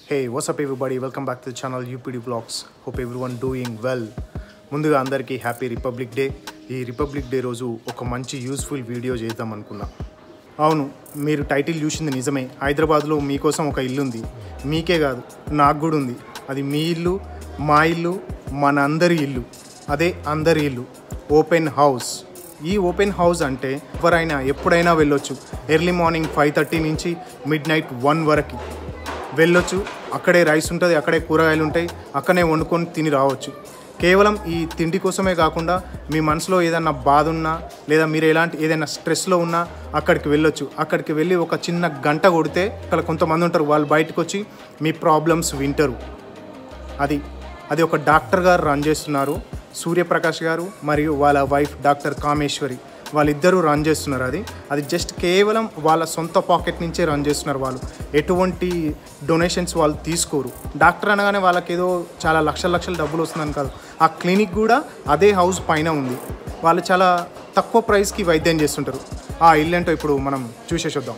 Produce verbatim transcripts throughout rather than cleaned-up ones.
Hey, what's up everybody? Welcome back to the channel U P D Vlogs. Hope everyone doing well. ముందుగా అందరికీ happy republic day. ఈ republic day రోజు ఒక మంచి useful video చేద్దాం అనుకున్నా. అవును, మీరు టైటిల్ చూసింది నిజమే. హైదరాబాద్లో మీకోసం ఒక ఇల్లు ఉంది. మీకే కాదు, నాకు కూడా ఉంది. అది మీ ఇల్లు, మా ఇల్లు, మన అందరి ఇల్లు. అదే అందరి ఇల్లు, ఓపెన్ హౌస్. ఈ ఓపెన్ హౌస్ అంటే ఎవరైనా ఎప్పుడైనా వెళ్ళొచ్చు. ఎర్లీ మార్నింగ్ ఫైవ్ థర్టీ నుంచి మిడ్ నైట్ వన్ వరకు వెళ్ళొచ్చు. అక్కడే రైస్ ఉంటుంది, అక్కడే కూరగాయలు ఉంటాయి, అక్కడే వండుకొని తిని రావచ్చు. కేవలం ఈ తిండి కోసమే కాకుండా మీ మనసులో ఏదైనా బాధ ఉన్నా లేదా మీరు ఎలాంటి ఏదైనా స్ట్రెస్లో ఉన్నా అక్కడికి వెళ్ళొచ్చు. అక్కడికి వెళ్ళి ఒక చిన్న గంట కొడితే అక్కడ కొంతమంది ఉంటారు, వాళ్ళు బయటకు వచ్చి మీ ప్రాబ్లమ్స్ వింటారు. అది అది ఒక డాక్టర్ గారు రన్ చేస్తున్నారు, సూర్యప్రకాష్ గారు మరియు వాళ్ళ వైఫ్ డాక్టర్ కామేశ్వరి. వాళ్ళిద్దరూ రన్ చేస్తున్నారు. అది అది జస్ట్ కేవలం వాళ్ళ సొంత పాకెట్ నుంచే రన్ చేస్తున్నారు. వాళ్ళు ఎటువంటి డొనేషన్స్ వాళ్ళు తీసుకోరు. డాక్టర్ అనగానే వాళ్ళకి ఏదో చాలా లక్షల లక్షల డబ్బులు వస్తుందని కాదు. ఆ క్లినిక్ కూడా అదే హౌస్ పైన ఉంది. వాళ్ళు చాలా తక్కువ ప్రైస్కి వైద్యం చేస్తుంటారు. ఆ ఇల్లు ఏంటో ఇప్పుడు మనం చూసేసొద్దాం.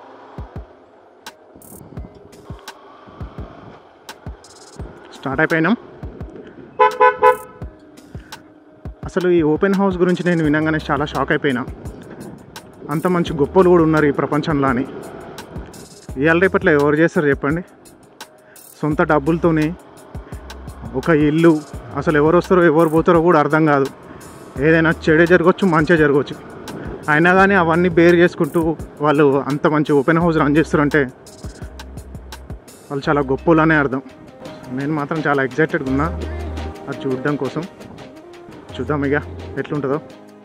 స్టార్ట్ అయిపోయినాం. అసలు ఈ ఓపెన్ హౌస్ గురించి నేను వినగానే చాలా షాక్ అయిపోయినా. అంత మంచి గొప్పలు కూడా ఉన్నారు ఈ ప్రపంచంలో అని. ఇవాళ రేపట్లో ఎవరు చేస్తారు చెప్పండి? సొంత డబ్బులతోనే ఒక ఇల్లు. అసలు ఎవరు వస్తారో ఎవరు పోతారో కూడా అర్థం కాదు. ఏదైనా చెడే జరగవచ్చు, మంచిగా జరగవచ్చు. అయినా కానీ అవన్నీ బేర్ చేసుకుంటూ వాళ్ళు అంత మంచి ఓపెన్ హౌస్ రన్ చేస్తారంటే వాళ్ళు చాలా గొప్పలనే అర్థం. నేను మాత్రం చాలా ఎగ్జైటెడ్గా ఉన్నా అది చూడడం కోసం. చూద్దాం ఇక ఎట్లుంటుందో.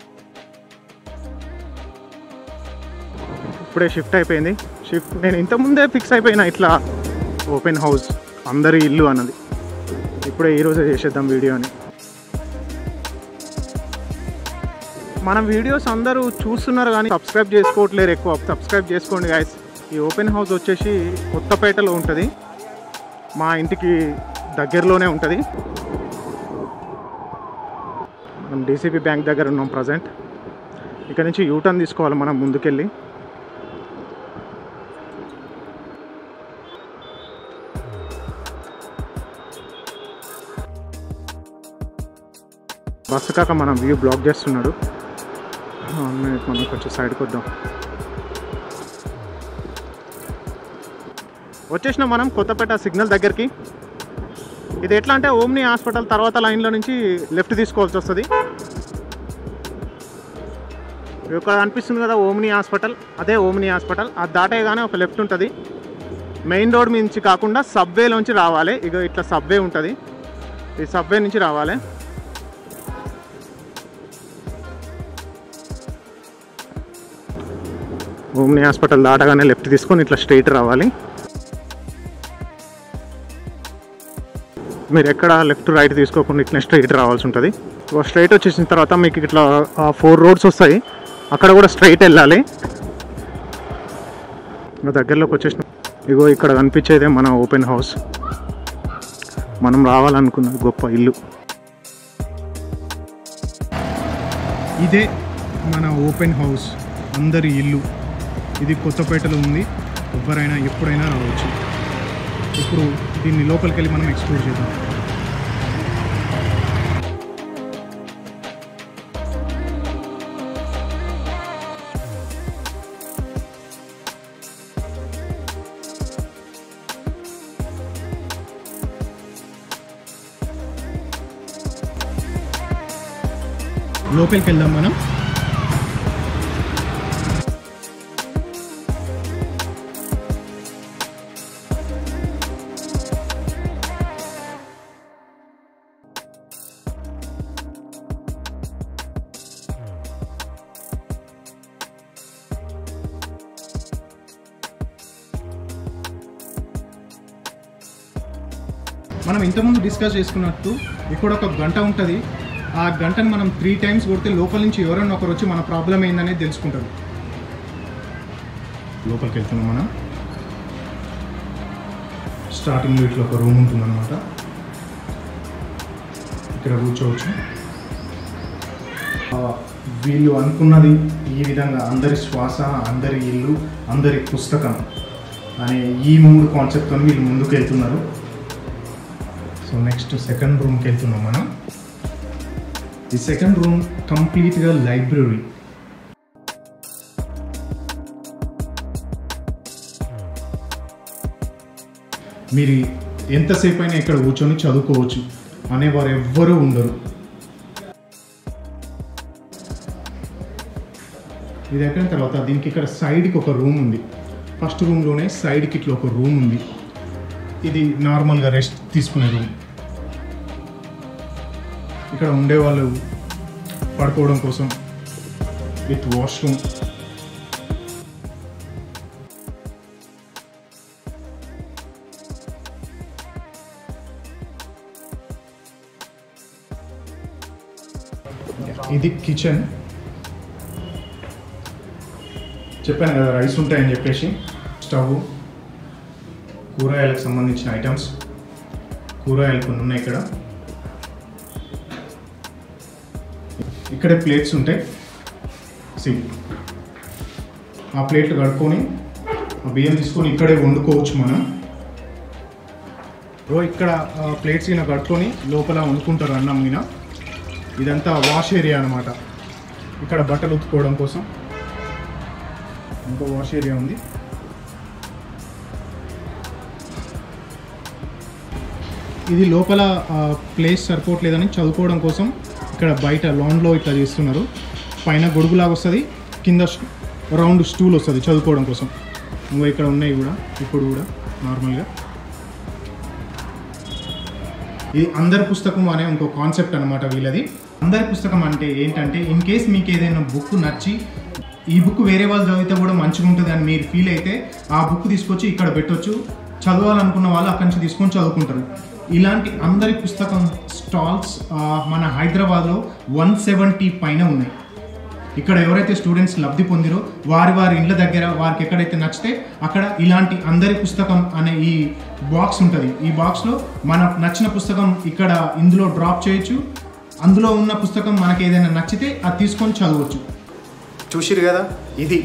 ఇప్పుడే షిఫ్ట్ అయిపోయింది. షిఫ్ట్ నేను ఇంతకుముందే ఫిక్స్ అయిపోయినా ఇట్లా ఓపెన్ హౌస్ అందరి ఇల్లు అన్నది. ఇప్పుడే ఈరోజే చేసేద్దాం వీడియో అని. మన వీడియోస్ అందరూ చూస్తున్నారు కానీ సబ్స్క్రైబ్ చేసుకోవట్లేరు ఎక్కువ. సబ్స్క్రైబ్ చేసుకోండి గైస్. ఈ ఓపెన్ హౌస్ వచ్చేసి కొత్తపేటలో ఉంటుంది, మా ఇంటికి దగ్గరలోనే ఉంటుంది. మనం డీసీబీ బ్యాంక్ దగ్గర ఉన్నాం ప్రజెంట్. ఇక్కడ నుంచి యూటర్న్ తీసుకోవాలి మనం ముందుకెళ్ళి. బస్సు కాక మనం వ్యూ బ్లాక్ చేస్తున్నాడు. మనం కొంచెం సైడ్కి వద్దాం. వచ్చేసినాం మనం కొత్తపేట సిగ్నల్ దగ్గరికి. ఇది ఎట్లా అంటే ఓమ్ని హాస్పిటల్ తర్వాత లైన్లో నుంచి లెఫ్ట్ తీసుకోవాల్సి వస్తుంది. ఇక్కడ అనిపిస్తుంది కదా ఓమ్ని హాస్పిటల్, అదే ఓమ్ని హాస్పిటల్. అది దాటేగానే ఒక లెఫ్ట్ ఉంటుంది. మెయిన్ రోడ్ నుంచి కాకుండా సబ్వేలోంచి రావాలి. ఇక ఇట్లా సబ్వే ఉంటుంది, ఈ సబ్వే నుంచి రావాలి. ఓమ్ని హాస్పిటల్ దాటగానే లెఫ్ట్ తీసుకొని ఇట్లా స్ట్రైట్ రావాలి. మీరు ఎక్కడ లెఫ్ట్ రైట్ తీసుకోకుండా ఇట్లా స్ట్రైట్ రావాల్సి ఉంటుంది. స్ట్రైట్ వచ్చేసిన తర్వాత మీకు ఇట్లా ఫోర్ రోడ్స్ వస్తాయి, అక్కడ కూడా స్ట్రైట్ వెళ్ళాలి. దగ్గరలోకి వచ్చేసిన ఇగో ఇక్కడ కనిపించేదే మన ఓపెన్ హౌస్, మనం రావాలనుకున్న గొప్ప ఇల్లు. ఇదే మన ఓపెన్ హౌస్, అందరి ఇల్లు. ఇది కొత్తపేటలో ఉంది, ఎవరైనా ఎప్పుడైనా రావచ్చు. ఇప్పుడు దీన్ని లోపలికి వెళ్ళి మనం ఎక్స్ప్లోర్ చేద్దాం. లోపలికి వెళ్దాం మనం. మనం ఇంతకుముందు డిస్కస్ చేసుకున్నట్టు ఇక్కడ ఒక గంట ఉంటుంది. ఆ గంటను మనం త్రీ టైమ్స్ కొడితే లోపల నుంచి ఎవరైనా ఒకరు వచ్చి మన ప్రాబ్లం ఏందనేది తెలుసుకుంటారు. లోపలికి వెళ్తున్నాం మనం. స్టార్టింగ్లో ఇట్లా ఒక రూమ్ ఉంటుందన్నమాట. ఇక్కడ కూర్చోవచ్చు. వీళ్ళు అనుకున్నది ఈ విధంగా అందరి శ్వాస, అందరి ఇల్లు, అందరి పుస్తకం. అనే ఈ మూడు కాన్సెప్ట్తో వీళ్ళు ముందుకు వెళ్తున్నారు. సో నెక్స్ట్ సెకండ్ రూమ్కి వెళ్తున్నాం మనం. ఈ సెకండ్ రూమ్ కంప్లీట్గా లైబ్రరీ. మీరు ఎంతసేపు అయినా ఇక్కడ కూర్చొని చదువుకోవచ్చు అనేవారు ఎవ్వరూ ఉండరు. ఇది అయిపోయిన తర్వాత దీనికి ఇక్కడ సైడ్కి ఒక రూమ్ ఉంది. ఫస్ట్ రూమ్లోనే సైడ్కి ఇట్లా ఒక రూమ్ ఉంది. ఇది నార్మల్గా రెస్ట్ తీసుకునే రూమ్. ఇక్కడ ఉండేవాళ్ళు పడుకోవడం కోసం విత్ వాష్రూమ్. ఇది కిచెన్. చెప్పాను కదా రైస్ ఉంటాయని చెప్పేసి. స్టవ్, కూరగాయలకు సంబంధించిన ఐటమ్స్, కూరగాయలు కొన్ని ఉన్నాయి ఇక్కడ. ఇక్కడే ప్లేట్స్ ఉంటాయి. సి ఆ ప్లేట్లు కడుక్కొని ఆ బియ్యం తీసుకొని ఇక్కడే వండుకోవచ్చు మనం. రో ఇక్కడ ప్లేట్స్ ఇలా కడుక్కొని లోపల వండుకుంటారు అన్నం మీద. ఇదంతా వాష్ ఏరియా అనమాట. ఇక్కడ బట్టలు ఉతుక్కోవడం కోసం ఇంకో వాష్ ఏరియా ఉంది. ఇది లోపల ప్లేస్ సరిపోవట్లేదని చదువుకోవడం కోసం ఇక్కడ బయట లాన్లో ఇట్లా చేస్తున్నారు. పైన గొడుగులాగా వస్తుంది, కింద రౌండ్ స్టూల్ వస్తుంది చదువుకోవడం కోసం. ఇంకో ఇక్కడ ఉన్నాయి కూడా ఇప్పుడు కూడా నార్మల్గా. ఇది అందరి పుస్తకం అనే ఇంకో కాన్సెప్ట్ అనమాట వీళ్ళది. అందరి పుస్తకం అంటే ఏంటంటే ఇన్ కేస్ మీకు ఏదైనా బుక్ నచ్చి ఈ బుక్ వేరే వాళ్ళు చదివితే కూడా మంచిగా ఉంటుంది అని మీరు ఫీల్ అయితే ఆ బుక్ తీసుకొచ్చి ఇక్కడ పెట్టవచ్చు. చదవాలనుకున్న వాళ్ళు అక్కడి నుంచి తీసుకొని చదువుకుంటారు. ఇలాంటి అందరి పుస్తకం స్టాల్స్ మన హైదరాబాద్లో వన్ సెవెంటీ పైన ఉన్నాయి. ఇక్కడ ఎవరైతే స్టూడెంట్స్ లబ్ధి పొందిరో వారి వారి ఇండ్ల దగ్గర వారికి ఎక్కడైతే నచ్చితే అక్కడ ఇలాంటి అందరి పుస్తకం అనే ఈ బాక్స్ ఉంటుంది. ఈ బాక్స్లో మనకు నచ్చిన పుస్తకం ఇక్కడ ఇందులో డ్రాప్ చేయొచ్చు. అందులో ఉన్న పుస్తకం మనకి ఏదైనా నచ్చితే అది తీసుకొని చదవచ్చు. చూసిరు కదా, ఇది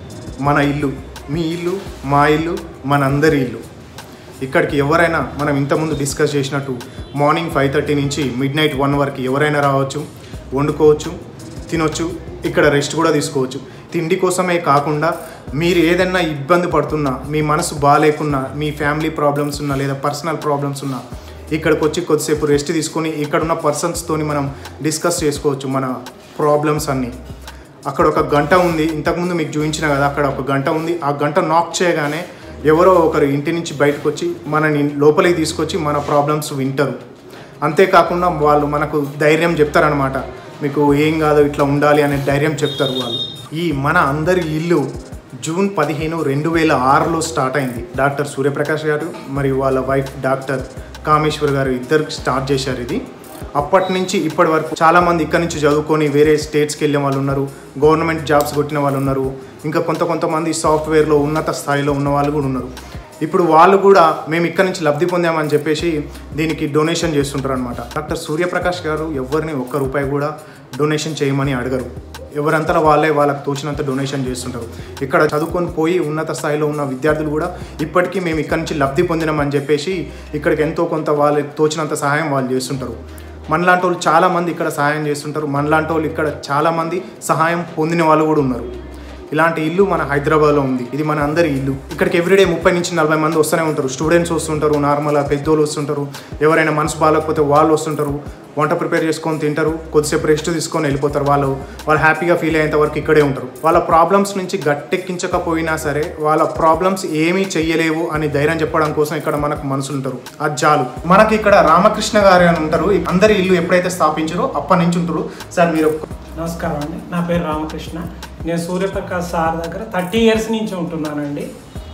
మన ఇల్లు, మీ ఇల్లు, మా ఇల్లు, మనందరి ఇల్లు. ఇక్కడికి ఎవరైనా మనం ఇంతకుముందు డిస్కస్ చేసినట్టు మార్నింగ్ ఫైవ్ థర్టీ నుంచి మిడ్ నైట్ వన్ వరకు ఎవరైనా రావచ్చు, వండుకోవచ్చు, తినొచ్చు, ఇక్కడ రెస్ట్ కూడా తీసుకోవచ్చు. తిండి కోసమే కాకుండా మీరు ఏదైనా ఇబ్బంది పడుతున్నా, మీ మనసు బాగాలేకున్నా, మీ ఫ్యామిలీ ప్రాబ్లమ్స్ ఉన్నా లేదా పర్సనల్ ప్రాబ్లమ్స్ ఉన్నా ఇక్కడికి వచ్చి కొద్దిసేపు రెస్ట్ తీసుకొని ఇక్కడ ఉన్న పర్సన్స్తోని మనం డిస్కస్ చేసుకోవచ్చు మన ప్రాబ్లమ్స్ అన్నీ. అక్కడ ఒక గంట ఉంది, ఇంతకుముందు మీకు చూపించిన కదా, అక్కడ ఒక గంట ఉంది. ఆ గంట నాక్ చేయగానే ఎవరో ఒకరు ఇంటి నుంచి బయటకు వచ్చి మనని లోపలికి తీసుకొచ్చి మన ప్రాబ్లమ్స్ వింటారు. అంతేకాకుండా వాళ్ళు మనకు ధైర్యం చెప్తారనమాట. మీకు ఏం కాదు, ఇట్లా ఉండాలి అనే ధైర్యం చెప్తారు వాళ్ళు. ఈ మన అందరి ఇల్లు జూన్ పదిహేను రెండు వేల ఆరులో స్టార్ట్ అయింది. డాక్టర్ సూర్యప్రకాష్ గారు మరియు వాళ్ళ వైఫ్ డాక్టర్ కామేశ్వర్ గారు ఇద్దరు స్టార్ట్ చేశారు ఇది. అప్పటి నుంచి ఇప్పటి వరకు చాలామంది ఇక్కడి నుంచి చదువుకొని వేరే స్టేట్స్కి వెళ్ళే వాళ్ళు ఉన్నారు, గవర్నమెంట్ జాబ్స్ కొట్టిన వాళ్ళు ఉన్నారు, ఇంకా కొంత కొంతమంది సాఫ్ట్వేర్లో ఉన్నత స్థాయిలో ఉన్న వాళ్ళు కూడా ఉన్నారు. ఇప్పుడు వాళ్ళు కూడా మేము ఇక్కడ నుంచి లబ్ధి పొందామని చెప్పేసి దీనికి డొనేషన్ చేస్తుంటారు అనమాట. డాక్టర్ సూర్యప్రకాష్ గారు ఎవరిని ఒక్క రూపాయి కూడా డొనేషన్ చేయమని అడగరు. ఎవరంతా వాళ్ళే వాళ్ళకి తోచినంత డొనేషన్ చేస్తుంటారు. ఇక్కడ చదువుకొని పోయి ఉన్నత స్థాయిలో ఉన్న విద్యార్థులు కూడా ఇప్పటికీ మేము ఇక్కడ నుంచి లబ్ధి పొందినామని చెప్పేసి ఇక్కడికి ఎంతో కొంత వాళ్ళకి తోచినంత సహాయం వాళ్ళు చేస్తుంటారు. మనలాంటి వాళ్ళు చాలామంది ఇక్కడ సహాయం చేస్తుంటారు. మనలాంటి వాళ్ళు ఇక్కడ చాలామంది సహాయం పొందిన వాళ్ళు కూడా ఉన్నారు. ఇలాంటి ఇల్లు మన హైదరాబాద్లో ఉంది. ఇది మన అందరి ఇల్లు. ఇక్కడికి ఎవ్రీడే ముప్పై నుంచి నలభై మంది వస్తూనే ఉంటారు. స్టూడెంట్స్ వస్తుంటారు, నార్మల్గా పెద్దోళ్ళు వస్తుంటారు, ఎవరైనా మనసు బాగాలేకపోతే వాళ్ళు వస్తుంటారు, వంట ప్రిపేర్ చేసుకొని తింటారు, కొద్దిసేపు రెస్ట్ తీసుకొని వెళ్ళిపోతారు. వాళ్ళు వాళ్ళు హ్యాపీగా ఫీల్ అయ్యేంత వరకు ఇక్కడే ఉంటారు. వాళ్ళ ప్రాబ్లమ్స్ నుంచి గట్టెక్కించకపోయినా సరే వాళ్ళ ప్రాబ్లమ్స్ ఏమీ చెయ్యలేవు అని ధైర్యం చెప్పడం కోసం ఇక్కడ మనకు మనుషులు ఉంటారు. అది చాలు. మనకి ఇక్కడ రామకృష్ణ గారు అని ఉంటారు. అందరి ఇల్లు ఎప్పుడైతే స్థాపించారో అప్పటి నుంచి ఉంటారు. సార్ మీరు. నమస్కారం అండి, నా పేరు రామకృష్ణ. నేను సూర్యప్రకాష్ సార్ దగ్గర థర్టీ ఇయర్స్ నుంచి ఉంటున్నానండి.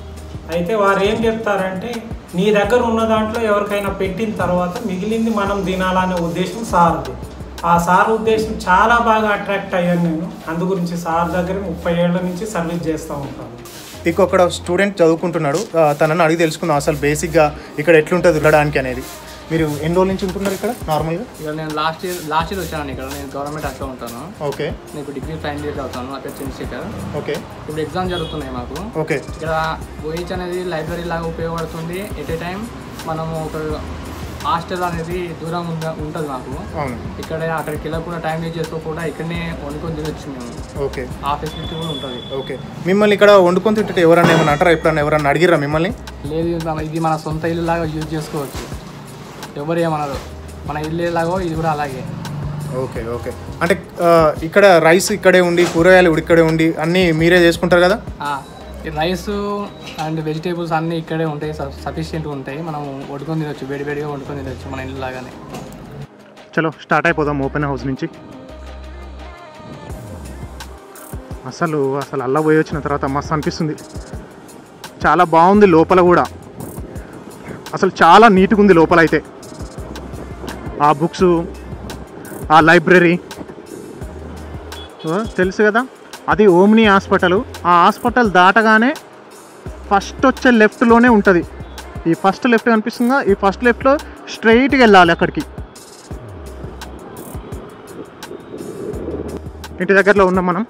అయితే వారు ఏం చెప్తారంటే నీ దగ్గర ఉన్న దాంట్లో ఎవరికైనా పెట్టిన తర్వాత మిగిలింది మనం తినాలనే ఉద్దేశం సార్ది. ఆ సార్ ఉద్దేశం చాలా బాగా అట్రాక్ట్ అయ్యాను నేను. అందు గురించి సార్ దగ్గర ముప్పై ఏళ్ళ నుంచి సర్వీస్ చేస్తూ ఉంటాను. ఇంకొక స్టూడెంట్ చదువుకుంటున్నాడు, తనని అడిగి తెలుసుకుందాం అసలు బేసిక్గా ఇక్కడ ఎట్లుంటుంది ఉండడానికి అనేది. మీరు ఎన్ని రోజుల నుంచి ఉంటున్నారు ఇక్కడ నార్మల్గా? ఇక్కడ నేను లాస్ట్ ఇయర్ లాస్ట్ ఇయర్ వచ్చాను ఇక్కడ. నేను గవర్నమెంట్ అట్లా ఉంటాను. ఓకే. నేను ఇప్పుడు డిగ్రీ ఫైనల్ ఇయర్ అవుతాను. నా పేరు చంద్రశేఖర్. ఓకే. ఇప్పుడు ఎగ్జామ్ జరుగుతున్నాయి మాకు. ఓకే. ఇక్కడ ఓహెచ్ అనేది లైబ్రరీ లాగా ఉపయోగపడుతుంది. ఎట్ ఏ టైం మనము ఒక హాస్టల్ అనేది దూరం ఉంటుంది మాకు. ఇక్కడ అక్కడికి వెళ్ళకుండా టైం వేస్ట్ చేసుకోకుండా ఇక్కడనే వండుకొని తినొచ్చు మేము. ఓకే. ఆ ఫెసిలిటీ కూడా ఉంటుంది. ఓకే. మిమ్మల్ని ఇక్కడ వండుకొని తింటే ఎవరన్నా ఏమన్నా అంటారా? ఎప్పుడన్నా ఎవరన్నా అడిగిరా మిమ్మల్ని? లేదు, ఇది మన సొంత ఇల్లు లాగా యూజ్ చేసుకోవచ్చు. ఎవరు ఏమన్నారు, మన ఇల్లు ఎలాగో ఇది కూడా అలాగే. ఓకే. ఓకే. అంటే ఇక్కడ రైస్ ఇక్కడే ఉండి, కూరగాయలు ఇక్కడే ఉండి అన్నీ మీరే చేసుకుంటారు కదా? రైస్ అండ్ వెజిటేబుల్స్ అన్నీ ఇక్కడే ఉంటాయి, సఫిషియెంట్గా ఉంటాయి. మనం వండుకొని తినొచ్చు, వేడివేడిగా వండుకొని తినొచ్చు మన ఇల్లు లాగానే. చలో స్టార్ట్ అయిపోదాం ఓపెన్ హౌస్ నుంచి. అసలు అసలు అల్లా పోయి వచ్చిన తర్వాత మస్తు అనిపిస్తుంది. చాలా బాగుంది లోపల కూడా. అసలు చాలా నీట్గా ఉంది లోపల అయితే. ఆ బుక్స్, ఆ లైబ్రరీ తెలుసు కదా, అది ఓమ్ని హాస్పిటల్. ఆ హాస్పిటల్ దాటగానే ఫస్ట్ వచ్చే లెఫ్ట్లోనే ఉంటుంది. ఈ ఫస్ట్ లెఫ్ట్ కనిపిస్తుందా? ఈ ఫస్ట్ లెఫ్ట్లో స్ట్రైట్గా వెళ్ళాలి అక్కడికి. ఇంటి దగ్గరలో ఉన్నాం మనం.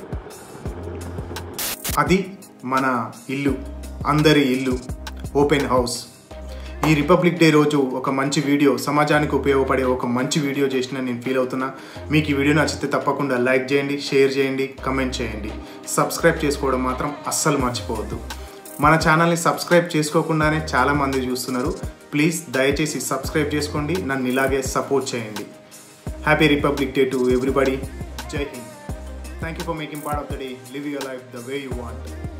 అది మన ఇల్లు, అందరి ఇల్లు, ఓపెన్ హౌస్. ఈ రిపబ్లిక్ డే రోజు ఒక మంచి వీడియో, సమాజానికి ఉపయోగపడే ఒక మంచి వీడియో చేసిన నేను ఫీల్ అవుతున్నా. మీకు ఈ వీడియో నచ్చితే తప్పకుండా లైక్ చేయండి, షేర్ చేయండి, కమెంట్ చేయండి. సబ్స్క్రైబ్ చేసుకోవడం మాత్రం అస్సలు మర్చిపోవద్దు. మన ఛానల్ని సబ్స్క్రైబ్ చేసుకోకుండానే చాలామంది చూస్తున్నారు. ప్లీజ్ దయచేసి సబ్స్క్రైబ్ చేసుకోండి, నన్ను ఇలాగే సపోర్ట్ చేయండి. Happy republic day to everybody. Jai Hind. Thank you for making part of the day. Live your life the way you want.